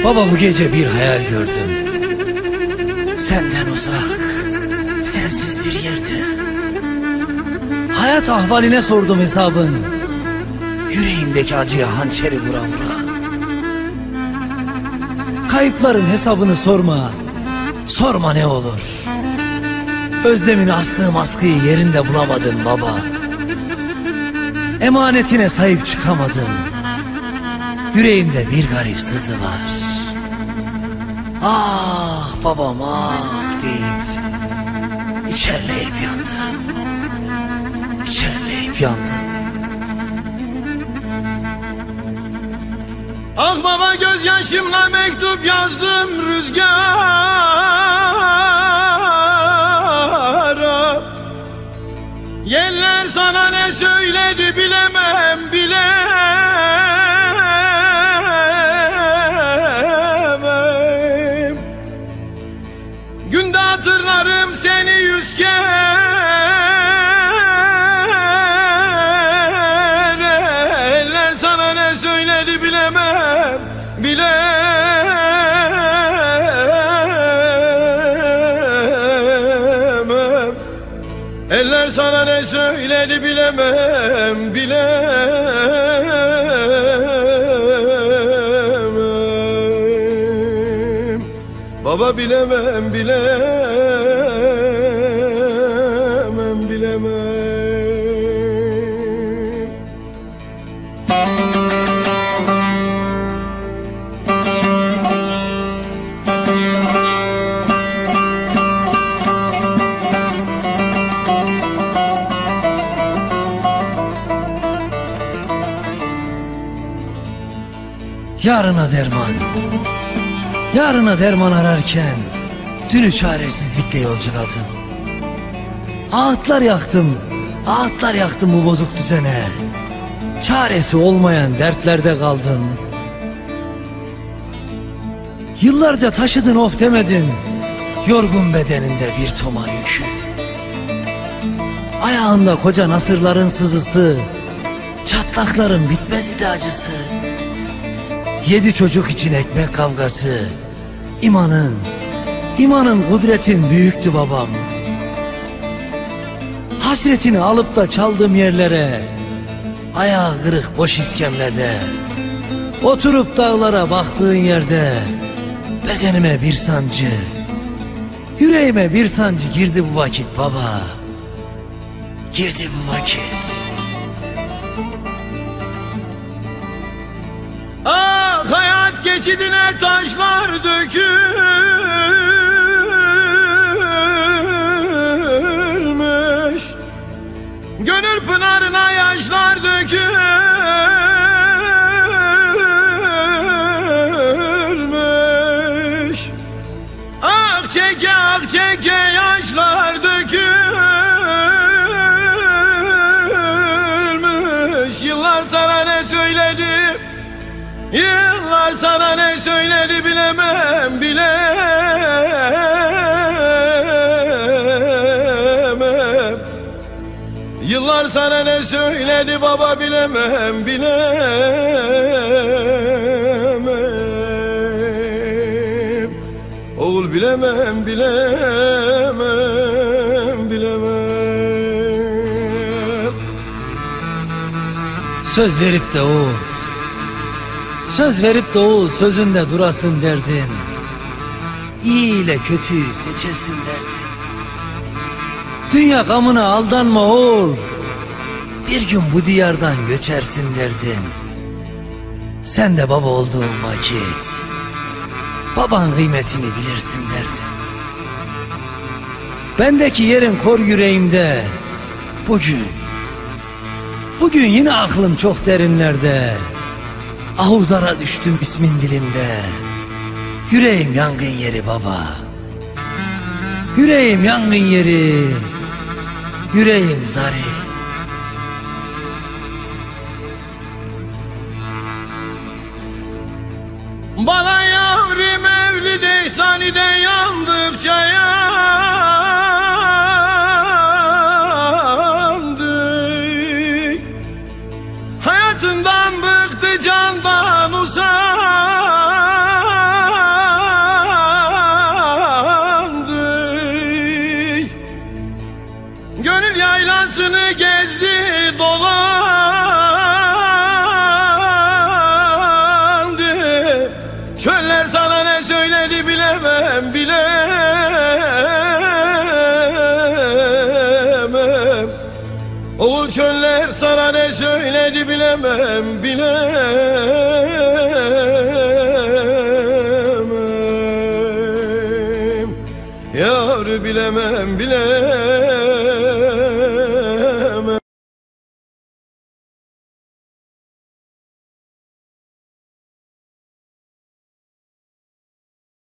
Baba bu gece bir hayal gördüm. Senden uzak, sensiz bir yerde. Hayat ahvaline sordum hesabın. Yüreğimdeki acıya hançeri vura vura. Kayıpların hesabını sorma, sorma ne olur. Özlemin astığım askıyı yerinde bulamadım baba. Emanetine sahip çıkamadım. Yüreğimde bir garip sızı var. Ah babam ah deyip içerleyip yandım. İçerleyip yandım. Ah baba gözyaşımla mektup yazdım rüzgara. Yeller sana ne söyledi bilemem bilemem. Günde hatırlarım seni 100 kere. Eller sana ne söyledi bilemem bilemem. Eller sana ne söyledi bilemem bilemem. Baba bilemem bilemem bilemem. Yarına derman, yarına derman ararken dünü çaresizlikle yolculadım. Ağıtlar yaktım, ağıtlar yaktım bu bozuk düzene. Çaresi olmayan dertlerde kaldım. Yıllarca taşıdın of demedin, yorgun bedeninde bir toma yükü. Ayağında koca nasırların sızısı, çatlakların bitmez idi acısı. 7 çocuk için ekmek kavgası. İmanın kudretin büyüktü babam. Hasretini alıp da çaldığım yerlere, ayağı kırık boş iskemlede, oturup dağlara baktığın yerde, bedenime bir sancı, yüreğime bir sancı girdi bu vakit baba. Girdi bu vakit. Ah hayat geçidine taşlar dökülmüş, gönül pınarına yaşlar dökülmüş. Ah çeke yaşlar dökülmüş. Yıllar sana ne söyledi, yıllar sana ne söyledi bilemem bilemem. Yıllar sana ne söyledi baba bilemem bilemem. Oğul bilemem bilemem bilemem. Söz verip de o, söz verip de oğul sözünde durasın derdin. İyi ile kötüyü seçesin derdin. Dünya gamına aldanma oğul, bir gün bu diyardan göçersin derdin. Sen de baba olduğun vakit baban kıymetini bilirsin derdin. Bendeki yerin kor yüreğimde, bugün yine aklım çok derinlerde. Ahuzara düştüm ismin dilimde. Yüreğim yangın yeri baba. Yüreğim yangın yeri. Yüreğim zari. Bana yavrim Mevlid-i İhsani'de yandıkça yandık. Hayatından bıktı candan uzak. Çöller sana ne söyledi bilemem, bilemem. Oğul çöller sana ne söyledi bilemem, bilemem. Yar bilemem, bilemem.